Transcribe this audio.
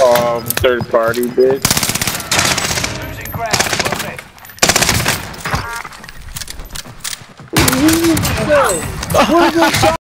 Third party, bitch. Losing ground. Well met. What is that?